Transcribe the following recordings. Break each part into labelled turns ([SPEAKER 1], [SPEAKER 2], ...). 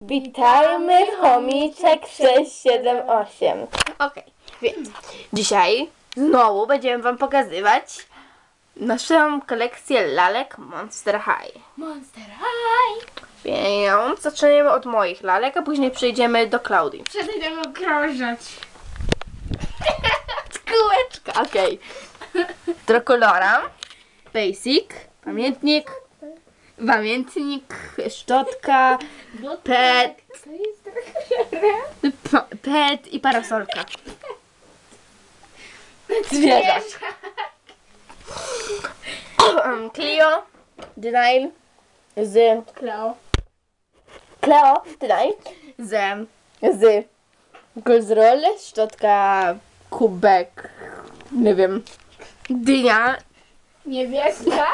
[SPEAKER 1] Witajmy, chomiczek 678. Okej, więc dzisiaj znowu będziemy wam pokazywać naszą kolekcję lalek Monster High.
[SPEAKER 2] Monster High!
[SPEAKER 1] Więc zaczniemy od moich lalek, a później przejdziemy do Klaudii.
[SPEAKER 2] Przestań okrążać.
[SPEAKER 1] Kółeczka, okej. Draculaura, Basic, pamiętnik, szczotka, pet, pet i parasolka. Zwierzak. Clio, Denial, Cleo, Denial, z Goldsroll, szczotka, kubek, nie wiem, dynia,
[SPEAKER 2] Niebieska.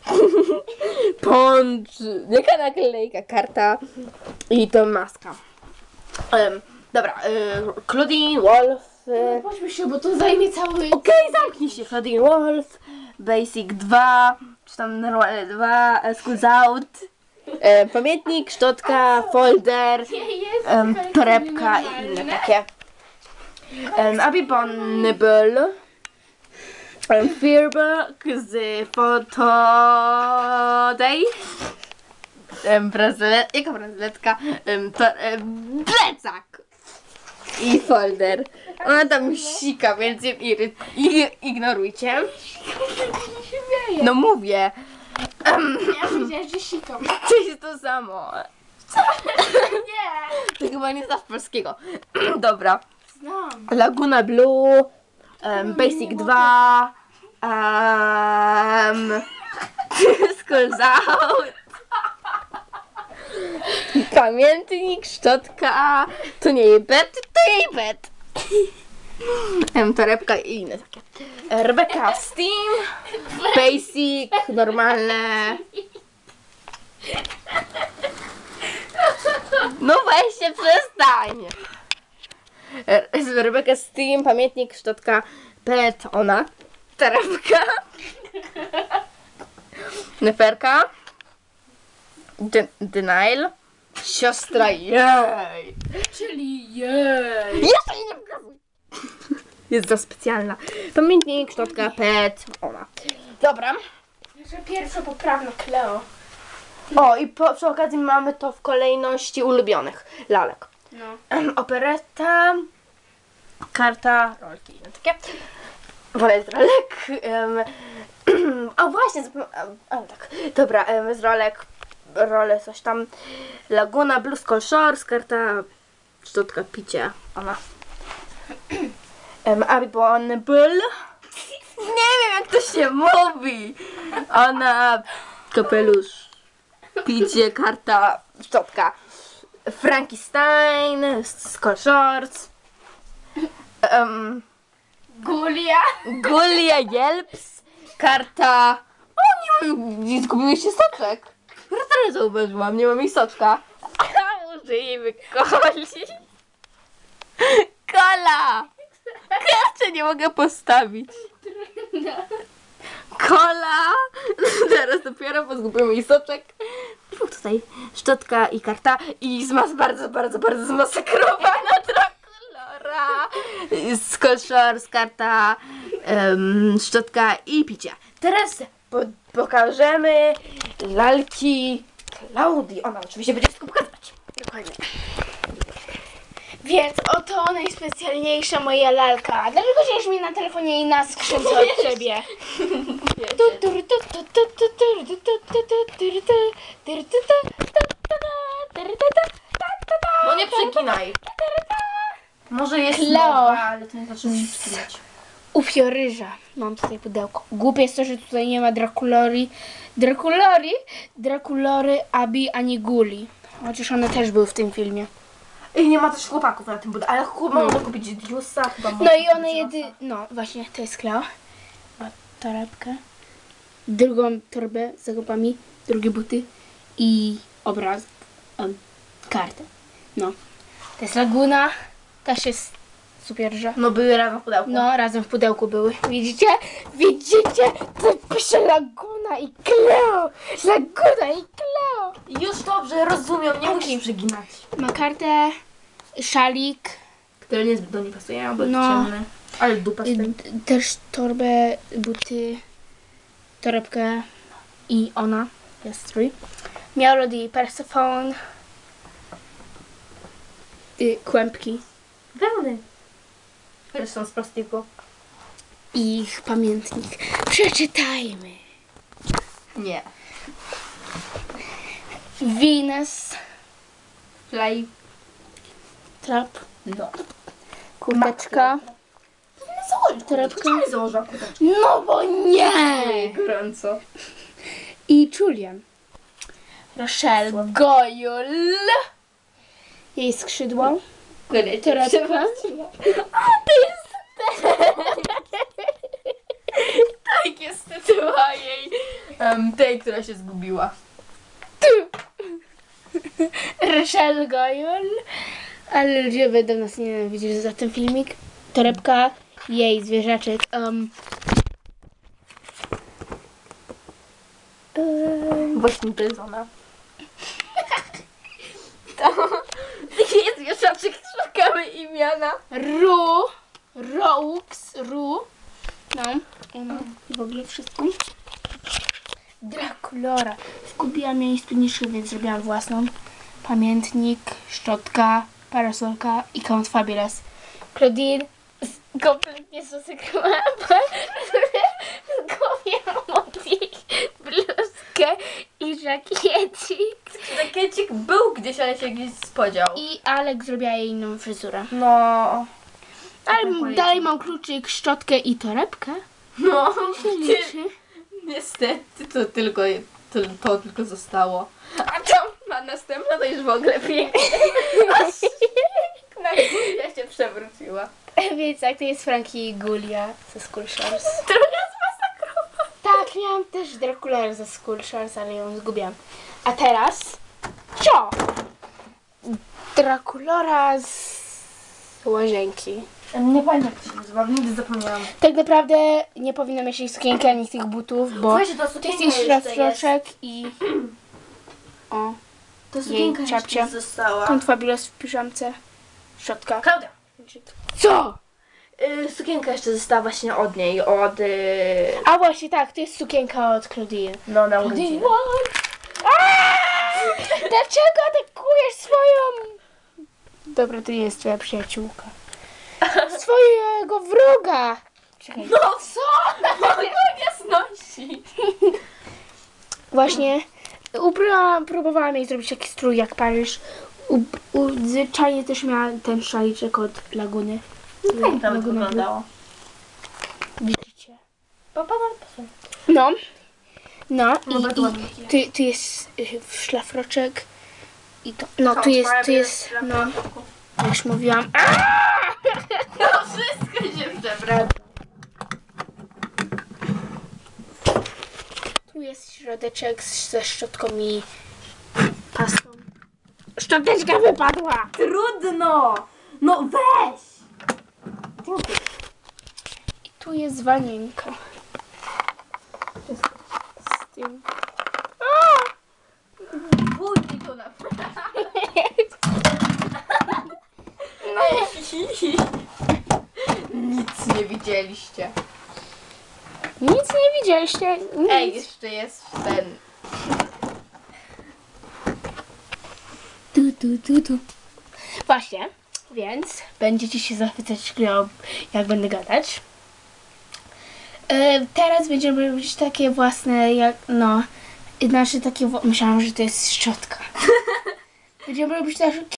[SPEAKER 1] pącz, jaka naklejka, karta i to maska. Dobra, Claudine Wolf.
[SPEAKER 2] Pośpiesz się, bo to zajmie cały...
[SPEAKER 1] Okej, zamknij się. Claudine Wolf, Basic 2, czy tam normalne 2, Schools Out, pamiętnik, szczotka, folder, torebka i inne takie. Abby Bonnable, Fearbook z Photo Day, jaka bransoletka, plecak i folder. Ona tam sika, więc ją ignorujcie. No mówię.
[SPEAKER 2] Ja powiedziałam, że sikam.
[SPEAKER 1] To jest to samo.
[SPEAKER 2] Nie!
[SPEAKER 1] To chyba nie znasz polskiego. Dobra.
[SPEAKER 2] Znam.
[SPEAKER 1] Laguna Blue, Basic 2, Schools Out, pamiętnik, szczotka, to nie jej pet, to jej pet. Torebka i inne takie. Rebecca Steam, Basic, normalne. No weź się, przestań. Rebecca Steam, pamiętnik, szczotka, pet, ona, torebka, Neferka, Denial, siostra, jej.
[SPEAKER 2] Czyli jej.
[SPEAKER 1] Jeszcze nie pokazuj. Jest za specjalna. Pamiętnik, szczotka, pet, ona. Dobra.
[SPEAKER 2] Że pierwsza poprawna Cleo.
[SPEAKER 1] O, i przy okazji mamy to w kolejności ulubionych lalek.
[SPEAKER 2] No.
[SPEAKER 1] Operetta, karta, rolki, no takie. Wolę z rolek. A właśnie, tak. Dobra, z rolek, role coś tam. Laguna, Blue Skull Shores, karta, szczotka, picie, ona. Abby Bonnable. Nie wiem, jak to się mówi. Ona, kapelusz, picie, karta, szczotka. Frankenstein, Skull Shorts, Gulia Yelps, karta. O, nie zgubiłeś się soczek. Teraz zauważyłam, nie mam jej soczka. Użyjmy coli. Kola! Jeszcze nie mogę postawić. Kola! Teraz dopiero, bo zgubiłem jej soczek. Tutaj szczotka i karta i bardzo zmasakrowana Draculaura. Skull Shores, karta, szczotka i picie. Teraz pokażemy lalki Klaudii. Ona oczywiście będzie wszystko pokazywać.
[SPEAKER 2] Dokładnie. Więc oto najspecjalniejsza moja lalka. Dlaczego siedzisz mi na telefonie i na skrzynce od ciebie?
[SPEAKER 1] No nie przekinaj. Może jest
[SPEAKER 2] Kleo.
[SPEAKER 1] nowa, ale to nie znaczy, że się przekinać.
[SPEAKER 2] Ufioryża. Mam tutaj pudełko. Głupie jest to, że tutaj nie ma Draculory, Abby ani Guli. Chociaż one też były w tym filmie.
[SPEAKER 1] I nie ma też chłopaków na tym budynku, ale można kupić Diusa chyba.
[SPEAKER 2] No i one no właśnie, to jest Cleo. Ma torebkę. Drugą torbę z zakupami, drugie buty i obraz, kartę. No. To jest Laguna, też jest superża.
[SPEAKER 1] No były razem w pudełku.
[SPEAKER 2] No, razem w pudełku były. Widzicie? Widzicie? To pisze Laguna i Cleo! Laguna i Cleo!
[SPEAKER 1] Już dobrze, rozumiem, nie musisz przeginać.
[SPEAKER 2] Ma kartę, szalik,
[SPEAKER 1] Które nie do niej pasują, bo
[SPEAKER 2] No.
[SPEAKER 1] ciemne. Ale dupa z tym.
[SPEAKER 2] też torbę, buty, torebkę i ona, jest strój. Melody, Persephone, kłębki
[SPEAKER 1] Wełny. Które są z plastiku.
[SPEAKER 2] i ich pamiętnik. Przeczytajmy.
[SPEAKER 1] Nie.
[SPEAKER 2] Venus,
[SPEAKER 1] Fly.
[SPEAKER 2] trap,
[SPEAKER 1] No.
[SPEAKER 2] kurteczka. Torebka.
[SPEAKER 1] Nie założyła kurteczki.
[SPEAKER 2] No bo nie!
[SPEAKER 1] Gorąco.
[SPEAKER 2] I Julian. Rochelle Goyul. Jej skrzydło. Torebka.
[SPEAKER 1] Tak jest tytuła jej. Tej, która się zgubiła.
[SPEAKER 2] Rochelle Goyul. Ale ludzie będą nas nienawidzić za ten filmik. Torebka. Jej zwierzaczek.
[SPEAKER 1] Właśnie to jest ona. To jest wieszaczek, szukamy imiona.
[SPEAKER 2] Ru. No. I w ogóle wszystko. Draculora. Zgubiłam jej spódniczkę, więc zrobiłam własną. Pamiętnik, szczotka, parasolka i Count Fabulous. Claudine kompletnie zasykrowałam, bo zgubiłam od jej bluzkę i żakiecik.
[SPEAKER 1] Rakiecik był gdzieś, ale się gdzieś spodział.
[SPEAKER 2] I Alek zrobiła jej inną fryzurę.
[SPEAKER 1] No.
[SPEAKER 2] Ale dalej mam kluczyk, szczotkę i torebkę.
[SPEAKER 1] No.
[SPEAKER 2] Liczy.
[SPEAKER 1] Niestety to tylko zostało. A tam ma następna to już w ogóle pięknie. Ja się przewróciła.
[SPEAKER 2] Więc tak, to jest Frankie i Gulia ze School Shores.
[SPEAKER 1] Trochę zmasakrowa.
[SPEAKER 2] Tak, miałam też Draculę ze School Shores, ale ją zgubiłam. A teraz co? Draculora z łazienki.
[SPEAKER 1] Nie pamiętam jak się nazywa, nigdy zapomniałam.
[SPEAKER 2] Tak naprawdę nie powinno mieć jej sukienki ani tych butów, bo
[SPEAKER 1] Słuchajcie, to
[SPEAKER 2] to
[SPEAKER 1] sukienka
[SPEAKER 2] jest jej
[SPEAKER 1] jeszcze
[SPEAKER 2] szlafroczek i o,
[SPEAKER 1] To
[SPEAKER 2] sukienka czapcia.
[SPEAKER 1] została.
[SPEAKER 2] Count Fabulous w piżamce, szczotka.
[SPEAKER 1] Klaudia.
[SPEAKER 2] Co?
[SPEAKER 1] Sukienka jeszcze została właśnie od niej,
[SPEAKER 2] A właśnie tak, to jest sukienka od Claudine.
[SPEAKER 1] No, na urodziny.
[SPEAKER 2] Dlaczego atakujesz swoją... Dobra, to nie jest twoja przyjaciółka. Swojego wroga! Czekaj.
[SPEAKER 1] No co? No jasności.
[SPEAKER 2] Właśnie próbowałam jej zrobić taki strój jak Paryż. Zwyczajnie też miała ten szaliczek od Laguny.
[SPEAKER 1] Pamiętam, jak
[SPEAKER 2] Laguna Blue.
[SPEAKER 1] wyglądało.
[SPEAKER 2] Widzicie? No. No
[SPEAKER 1] bardzo ładnie.
[SPEAKER 2] i tu jest szlafroczek. I to, no tu jest, no, jak już mówiłam.
[SPEAKER 1] No wszystko się przewraca.
[SPEAKER 2] Tu jest środeczek ze szczotką i pastą. Szczoteczka wypadła!
[SPEAKER 1] Trudno! No weź!
[SPEAKER 2] I tu jest wanienka. Z tym.
[SPEAKER 1] Pójdź to na Nic nie widzieliście.
[SPEAKER 2] Nic nie widzieliście. Nic.
[SPEAKER 1] Ej, jeszcze jest ten.
[SPEAKER 2] Tu. Właśnie, więc będziecie się zachwycać, jak będę gadać. Teraz będziemy robić takie własne, jak, no, znaczy takie, myślałam, że to jest szczotka. Będziemy robić nasze